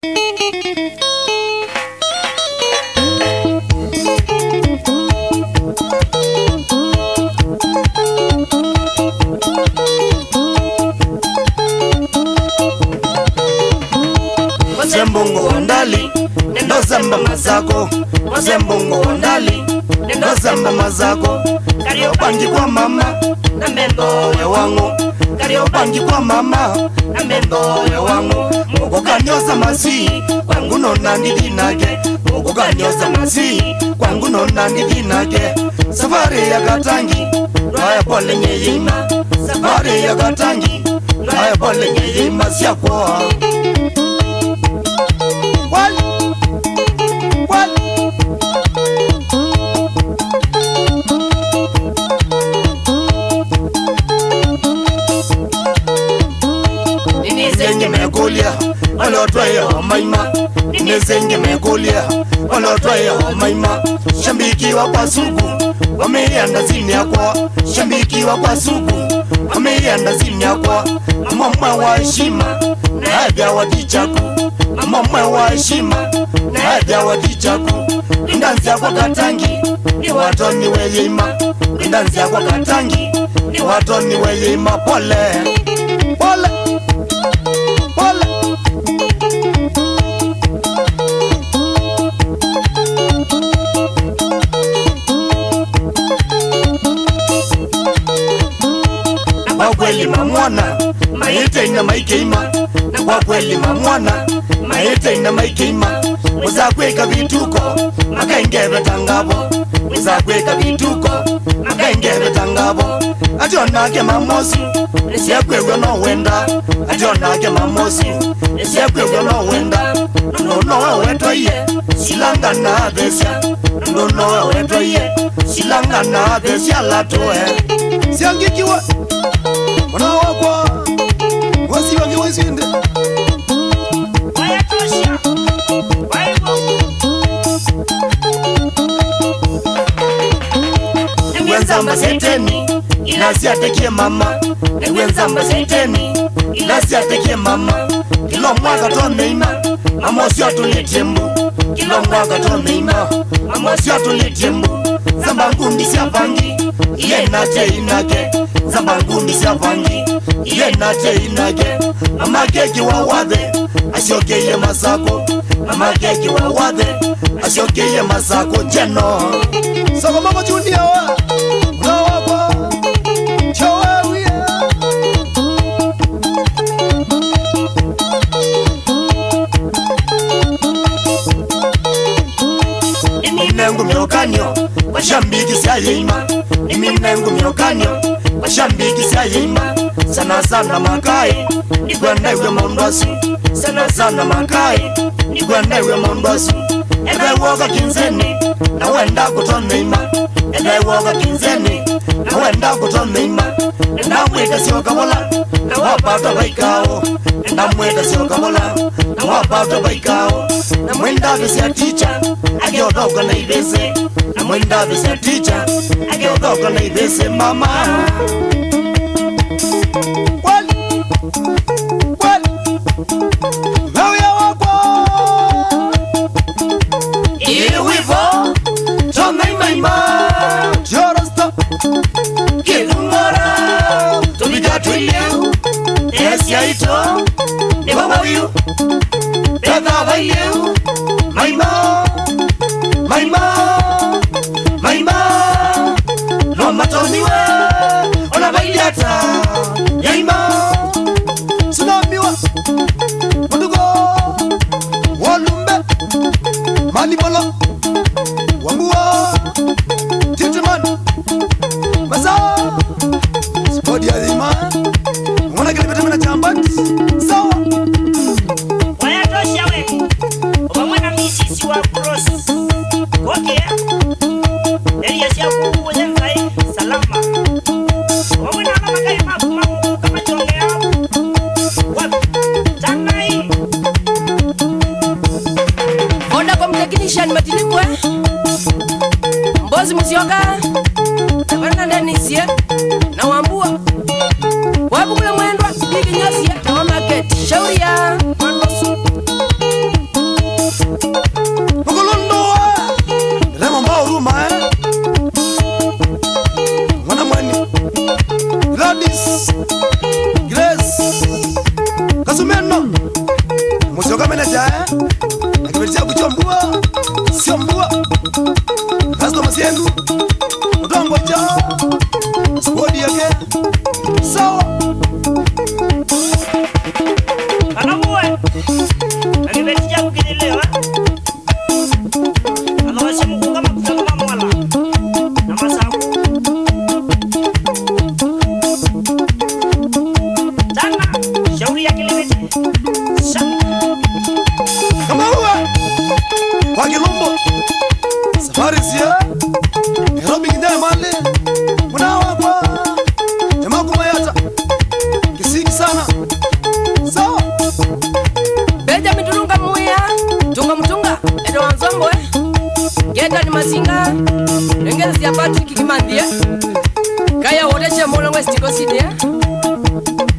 Wazembungu wandali nendo zamba mazako, wazembungu wandali nendo zamba mazako. Kariobangi kwa mama na mendo ya wangu, kariobangi kwa mama na mendo ya wangu. Mungu kanyoza masi kwangu nona ndidinage, Mungu kanyoza masi kwangu nona ndidinage. Safari ya Katangi raya pole nyeyima, safari ya Katangi raya pole nyeyima siakwa. Nizenge megolia walotwaye maima, nizenge megolia walotwaye maima. Shambiki wa pasugu wameenda zini yakwa, shambiki wa pasugu wameenda zini yakwa. Mama wa heshima na haja wa dichaku, mama wa heshima na haja wa dichaku. Ndanzia kwa Katangi ni watoni weyima, ndanzia kwa Katangi ni watoni weyima. Pole pole pole. Na kwa kweli mamwana maite ina maikeima, na kwa kweli mamwana maite ina maikeima. Muzakweka vituko makaingebe tangabo, muzakweka vituko makaingebe tangabo. Ajonake mamosi nisiakwewe no wenda, ajonake mamosi nisiakwewe no wenda. Nono wetoye silanga na besia, nono wetoye silanga na besia latoe. Siangikiwa wanawakwa wasi wangi wazinde wayatosha waibo. Nwenza mazeteni inasiatekie mama, nwenza mazeteni inasiatekie mama. Kilo mwaka tomeima mama sio tulitembu, kilo mwaka tomeima mama sio tulitembu. Zamba ngundi siapangi iye nate inage, zamba ngundi siapangi iye nate inage. Mama keki wa wadhe asiokeye masako, mama keki wa wadhe asiokeye masako jeno. Soko mama chundia wa unawakwa chowewia. Niminengu miokanyo washambiki siya yeima, niminengu miokanyo washambiki siya yeima. Sana sana makai nigwenda iwe mondwasu, sana sana makai nigwenda iwe mondwasu. Ebe woga kinzeni na wenda kutoneima, ebe woga kinzeni na wenda kutoneima. Na mweda sio kabola na wapata baikao, na mweda sio kabola na wapata baikao. Na mwenda visia teacher agiodoka na ibese, na mwenda visia teacher agiodoka na ibese mama. Ito ni mama wiu beda baiu maima maima maima no matoniwe ona bailiata yaima tsunamiwa mudugo walumbe malibolo wambua tituman masa spodi alima mwana kile betemena chambati sawa wayatosha we wamwana misisi wa cross okay elia sia kuwa zengai salama wamwana mama kai mafu kama chonge yao wapi tangai onda kwa technician matilikwe mbozi msioka tabana ndani sie na wambua wabu kule mwendwa bigi nyasi ya na market shauri ya manosu Musoka manager akimetia kuchombua sio mbua kasto masiendu utongo cha squad yake sawa anamuwe akimetia kukidelewa anaweza mkunga mkutanga mwala na masaku tana shauri yake limeti kama uwe kwa Kilombo safari sia Nairobi kidai mali unawa kwa jamaa kumayata kisiki sana sawa beja miturunga muya tunga mtunga edo wanzombo geta ni masinga nengezi ya Patrick Kimandie kaya wote che mono West Coast